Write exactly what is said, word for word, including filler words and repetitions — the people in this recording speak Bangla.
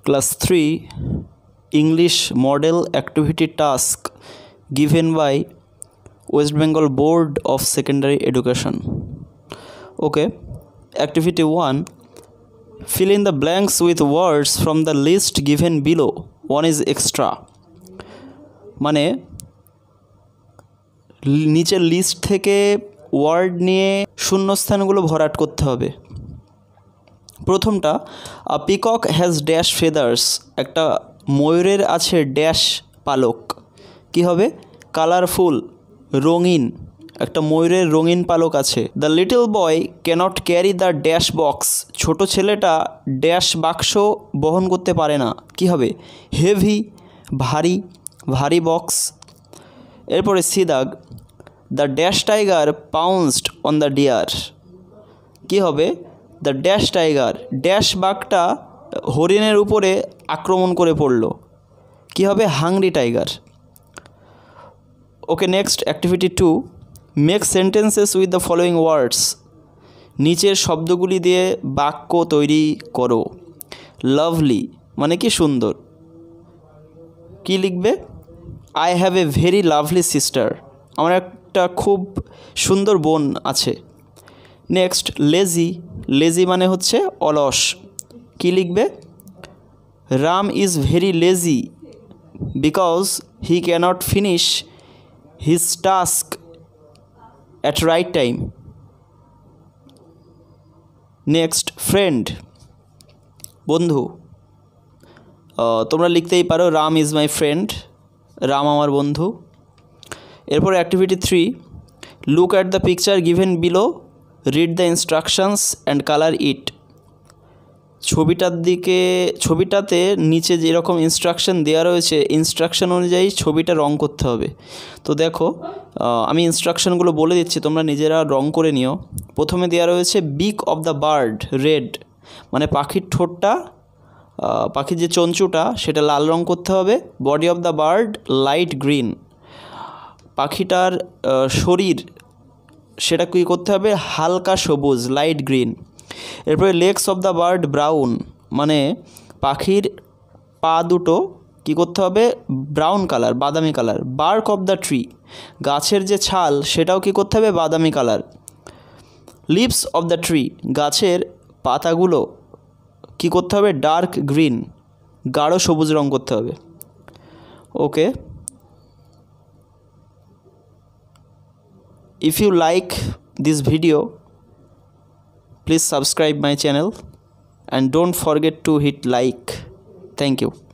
Class three English Model Activity Task given by West Bengal Board of Secondary Education. Okay, Activity one. Fill in the blanks with words from the list given below. One is extra. মানে নিচের লিস্ট থেকে ওয়ার্ড নিয়ে শূন্যস্থানগুলো ভরাট করতে হবে। প্রথমটা, a peacock has dash feathers, একটা ময়ূরের আছে ড্যাশ পালক। কি হবে? কালারফুল, রঙিন, একটা ময়ূরের রঙিন পালক আছে। The little boy can't carry the dash box, ছোট ছেলেটা ড্যাশ বাক্স বহন করতে পারে না। কি হবে? হেভি, ভারী, ভারী বক্স। এরপরে সি দাগ, the dash tiger pounced on the deer. কী হবে? দ্য ড্যাশ টাইগার, ড্যাশ বাঘটা হরিণের উপরে আক্রমণ করে পড়ল। কি হবে? Hungry tiger. Okay, next activity two, make sentences with the following words. নিচের শব্দগুলি দিয়ে বাক্য তৈরি করো। লাভলি মানে কি? সুন্দর। কি লিখবে? I have a very lovely sister, আমার একটা খুব সুন্দর বোন আছে। নেক্সট, লেজি, লেজি মানে হচ্ছে অলস। কি লিখবে? Ram is very lazy because he can't finish his task at right time. Next, friend, বন্ধু। তোমরা লিখতেই পারো Ram is my friend, Ram আমার বন্ধু। এরপর activity three, look at the picture given below, read the instructions and colour it. ছবিটার দিকে, ছবিটাতে নিচে যেরকম ইনস্ট্রাকশন দেওয়া রয়েছে, ইনস্ট্রাকশন অনুযায়ী ছবিটা রং করতে হবে। তো দেখো, আমি ইনস্ট্রাকশনগুলো বলে দিচ্ছি, তোমরা নিজেরা রং করে নিও। প্রথমে দেওয়া রয়েছে বিক অফ দ্য বার্ড রেড, মানে পাখির ঠোঁটটা, পাখির যে চঞ্চুটা সেটা লাল রং করতে হবে। Body of the bird light green, পাখিটার শরীর সেটা কী করতে হবে? হালকা সবুজ, লাইট গ্রিন। এরপরে legs of the bird brown, মানে পাখির পা দুটো কী করতে হবে? ব্রাউন কালার, বাদামি colour. Bark of the tree, গাছের যে ছাল সেটাও কী করতে হবে? বাদামি colour. Leaves of the tree, গাছের পাতাগুলো কী করতে হবে? ডার্ক গ্রিন, গাঢ় সবুজ রং করতে হবে। ওকে, if you like this video, please subscribe my channel and don't forget to hit like. Thank you.